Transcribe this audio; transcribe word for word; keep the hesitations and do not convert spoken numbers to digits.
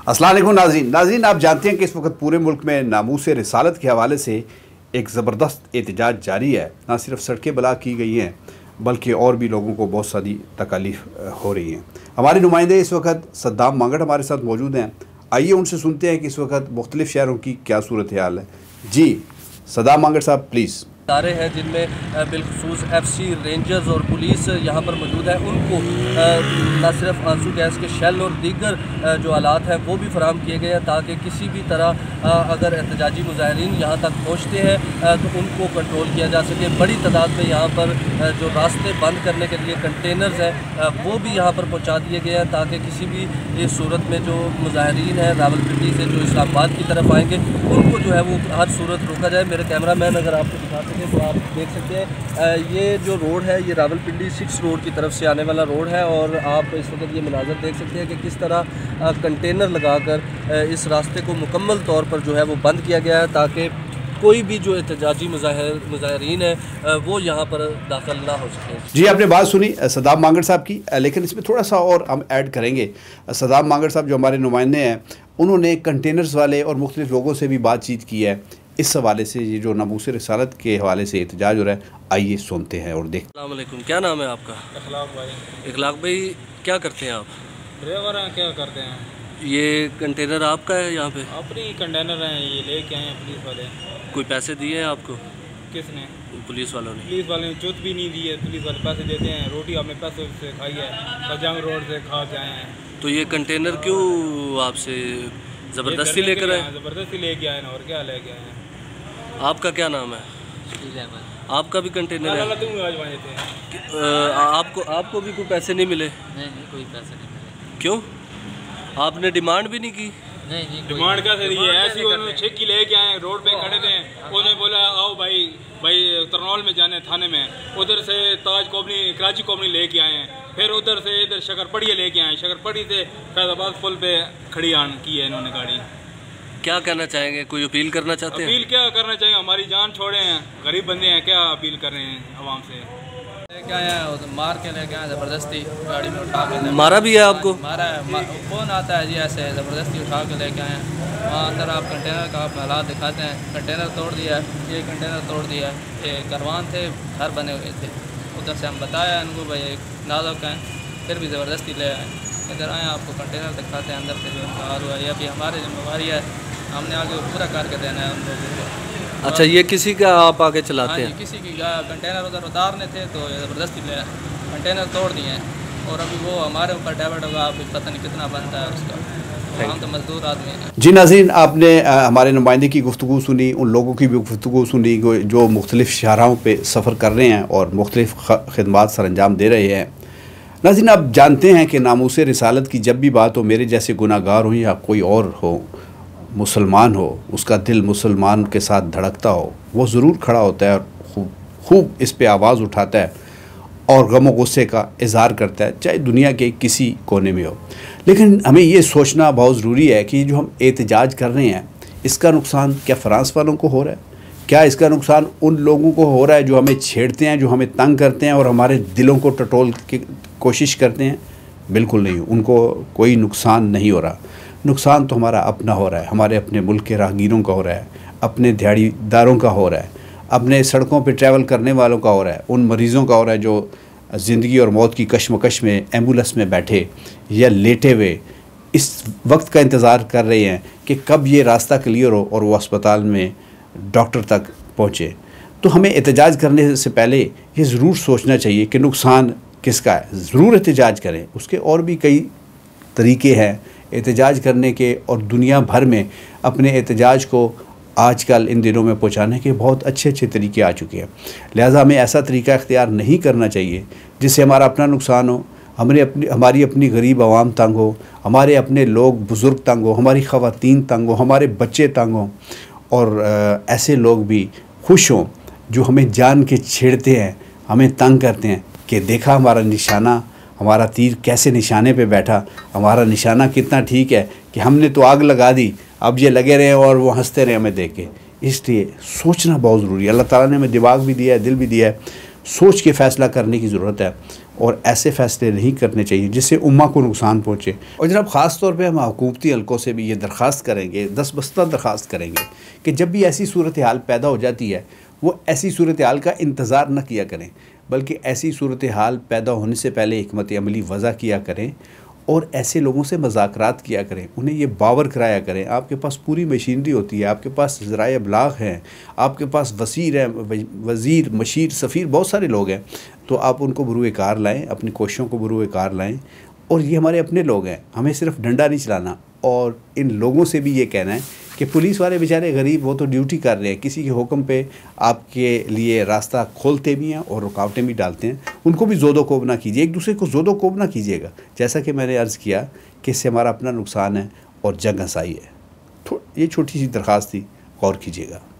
अस्सलाम वालेकुम नाज़रीन नाज़रीन आप जानते हैं कि इस वक्त पूरे मुल्क में नामूस रिसालत के हवाले से एक ज़बरदस्त एहतजाज जारी है। ना सिर्फ सड़कें ब्लॉक की गई हैं बल्कि और भी लोगों को बहुत सारी तकालीफ हो रही हैं। हमारे नुमाइंदे इस वक्त सद्दाम मांगट हमारे साथ मौजूद हैं। आइए उनसे सुनते हैं कि इस वक्त मुख्तलिफ शहरों की क्या सूरत हाल है। जी सद्दाम मांगट साहब प्लीज़। इदारे हैं जिनमें बिलखसूस एफ सी रेंजर्स और पुलिस यहाँ पर मौजूद है, उनको न सिर्फ आंसू गैस के शेल और दीगर जो आलात हैं वो भी फराहम किए गए हैं ताकि किसी भी तरह अगर एहतजाजी मुजाहिरीन यहाँ तक पहुँचते हैं तो उनको कंट्रोल किया जा सके। बड़ी तादाद में यहाँ पर जो रास्ते बंद करने के लिए कंटेनर्स हैं वो भी यहाँ पर पहुँचा दिए गए हैं ताकि किसी भी इस सूरत में जो मुजाहिरीन हैं रावलपिंडी से जो इस्लामाबाद की तरफ आएँगे उनको जो है वो हर सूरत रोका जाए। मेरे कैमरा मैन अगर आपको दिखा तो आप देख सकते हैं ये जो रोड है ये रावलपिंडी सिक्स रोड की तरफ से आने वाला रोड है और आप इस वक्त ये मनाजर देख सकते हैं कि किस तरह कंटेनर लगाकर इस रास्ते को मुकम्मल तौर पर जो है वो बंद किया गया है ताकि कोई भी जो एहतजाजी मुजाहिरीन है वो यहाँ पर दाखिल ना हो सके। जी आपने बात सुनी सद्दाम मांगट साहब की, लेकिन इसमें थोड़ा सा और हम ऐड करेंगे। सद्दाम मांगट साहब जो हमारे नुमाइंदे हैं उन्होंने कंटेनर्स वाले और मुख्तलिफ लोगों से भी बातचीत की है इस हवाले से। ये जो नामूस रिसालत के हवाले से एहतजाज हो रहा है, आइए सुनते हैं और देखते हैं। अस्सलाम वालेकुम, क्या नाम है आपका? इखलाक भाई। इखलाक भाई क्या करते हैं आप? ड्राइवर हैं। क्या करते हैं? ये कंटेनर आपका है? यहाँ पे अपनी कंटेनर हैं, ये लेके आए हैं पुलिस वाले। कोई पैसे दिए हैं आपको? किसने? पुलिस वालों ने। पुलिस वाले ने चुत भी नहीं दिए। पुलिस वाले पैसे देते हैं, रोटी आपने पैसे से खाई है, सजंग रोड से खा के आए हैं। तो ये कंटेनर क्यों आपसे ज़बरदस्ती लेकर आए? ज़बरदस्ती लेके आए ना, और क्या लेके आए हैं। आपका क्या नाम है? आपका भी कंटेनर है? थे। आपको आपको भी कोई पैसे नहीं मिले? नहीं नहीं कोई पैसे नहीं मिले। क्यों? आपने डिमांड भी नहीं की? नहीं नहीं डिमांड क्या से रही है? ऐसी उन्होंने छिक्की लेके आए, रोड पे खड़े थे, उन्होंने बोला आओ भाई भाई तरनौल में जाने थाने में, उधर से ताज कोबनी कराची कोबनी लेके आए हैं, फिर उधर से इधर शकरपड़िया लेके आए, शकरपड़ी से फैजाबाद पुल पे खड़ी आन की है इन्होंने गाड़ी। क्या करना चाहेंगे? कोई अपील करना चाहते हैं? अपील क्या करना चाहिए? हमारी जान छोड़े हैं, गरीब बंदे हैं, क्या अपील कर रहे हैं आवाम से? लेके आए हैं, तो मार के लेके आए ज़बरदस्ती गाड़ी में उठा के। मारा भी है आपको? मारा है। कौन आता है जी ऐसे ज़बरदस्ती उठा के लेके आए हैं। वहाँ अंदर आप कंटेनर का आप हालात दिखाते हैं, कंटेनर तोड़ दिया है, ये कंटेनर तोड़ दिया है। ये करवान थे, घर बने हुए थे, उधर से हम बताया इनको भाई एक नाजुक हैं, फिर भी ज़बरदस्ती ले आए। इधर आए आपको कंटेनर दिखाते हैं अंदर से जो इनका हाल हुआ है। ये अभी हमारी जिम्मेवारी है, हमने आगे पूरा करके देना है उन लोगों को। अच्छा, ये किसी का आप आगे चलाते हैं? हाँ, किसी की कंटेनर उधर उतारने थे तो ज़बरदस्ती ले कंटेनर तोड़ दिए हैं और अभी वो हमारे ऊपर डेबिट होगा, आप पता नहीं कितना बनता है उसका। हम तो मजदूर आदमी हैं। जी नाज़रीन आपने आ, हमारे नुमाइंदे की गुफ्तगू सुनी, उन लोगों की भी गुफ्तगू सुनी जो मुख्तलिफ शहरों पे सफ़र कर रहे हैं और मुख्तलिफ खदमात सर अंजाम दे रहे हैं। नाज़रीन आप जानते हैं कि नामूस रिसालत की जब भी बात हो, मेरे जैसे गुनाहगार हो या कोई और हो, मुसलमान हो, उसका दिल मुसलमान के साथ धड़कता हो, वो ज़रूर खड़ा होता है और खूब खूब इस पे आवाज़ उठाता है और गम और गुस्से का इजहार करता है, चाहे दुनिया के किसी कोने में हो। लेकिन हमें ये सोचना बहुत ज़रूरी है कि जो हम एहतजाज कर रहे हैं इसका नुकसान क्या फ़्रांस वालों को हो रहा है? क्या इसका नुकसान उन लोगों को हो रहा है जो हमें छेड़ते हैं, जो हमें तंग करते हैं और हमारे दिलों को टटोल की कोशिश करते हैं? बिल्कुल नहीं, उनको कोई नुकसान नहीं हो रहा। नुकसान तो हमारा अपना हो रहा है, हमारे अपने मुल्क के राहगीरों का हो रहा है, अपने दिहाड़ीदारों का हो रहा है, अपने सड़कों पे ट्रैवल करने वालों का हो रहा है, उन मरीज़ों का हो रहा है जो ज़िंदगी और मौत की कश्मकश में एम्बुलेंस में बैठे या लेटे हुए इस वक्त का इंतज़ार कर रहे हैं कि कब ये रास्ता क्लियर हो और वो अस्पताल में डॉक्टर तक पहुँचे। तो हमें एहतजाज करने से पहले ये ज़रूर सोचना चाहिए कि नुकसान किसका है। ज़रूर एहतजाज करें, उसके और भी कई तरीके हैं एहतजाज करने के और दुनिया भर में अपने एहतजाज को आजकल इन दिनों में पहुंचाने के बहुत अच्छे अच्छे तरीके आ चुके हैं। लिहाजा हमें ऐसा तरीका इख्तियार नहीं करना चाहिए जिससे हमारा अपना नुकसान हो, हमारे अपनी हमारी अपनी गरीब आवाम तंग हो, हमारे अपने लोग बुज़ुर्ग तंग हो, हमारी ख़वातीन तंग हो, हमारे बच्चे तंग हों और आ, ऐसे लोग भी खुश हों जो हमें जान के छेड़ते हैं, हमें तंग करते हैं कि देखा हमारा निशाना, हमारा तीर कैसे निशाने पे बैठा, हमारा निशाना कितना ठीक है कि हमने तो आग लगा दी, अब ये लगे रहे और वो हंसते रहे हमें देख के। इसलिए सोचना बहुत ज़रूरी है। अल्लाह ताला ने हमें दिमाग भी दिया है, दिल भी दिया है, सोच के फ़ैसला करने की ज़रूरत है। और ऐसे फ़ैसले नहीं करने चाहिए जिससे उम्मा को नुकसान पहुँचे। और जनाब ख़ास तौर पे हम हुकूमती हलकों से भी ये दरख्वास्त करेंगे, दस बस्ता दरख्वास्त करेंगे कि जब भी ऐसी सूरत हाल पैदा हो जाती है वो ऐसी सूरत हाल का इंतज़ार न किया करें, बल्कि ऐसी सूरत हाल पैदा होने से पहले हिकमत अमली वज़ा किया करें और ऐसे लोगों से मज़ाकरात किया करें, उन्हें ये बावर कराया करें। आपके पास पूरी मशीनरी होती है, आपके पास ज़राए अबलाग हैं, आपके पास वसीर हैं, वज़ीर, मशीर, सफ़ीर, बहुत सारे लोग हैं, तो आप उनको बरूए कार लाएँ, अपनी कोशिशों को बरूए कार लाएँ। और ये हमारे अपने लोग हैं, हमें सिर्फ डंडा नहीं चलाना। और इन लोगों से भी ये कहना है कि पुलिस वाले बेचारे गरीब, वो तो ड्यूटी कर रहे हैं, किसी के हुक्म पे आपके लिए रास्ता खोलते भी हैं और रुकावटें भी डालते हैं। उनको भी ज़ोदो कोब ना कीजिए, एक दूसरे को ज़ोदो कोब ना कीजिएगा। जैसा कि मैंने अर्ज़ किया कि इससे हमारा अपना नुकसान है और जंग हंसाई है। ये छोटी सी दरख्वास्त थी, गौर कीजिएगा।